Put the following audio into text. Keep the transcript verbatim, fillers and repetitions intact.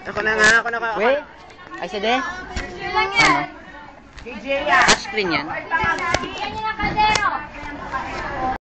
Ako na nga, ako na nga. Wait. Ay, sige. Ano? Touchscreen yan.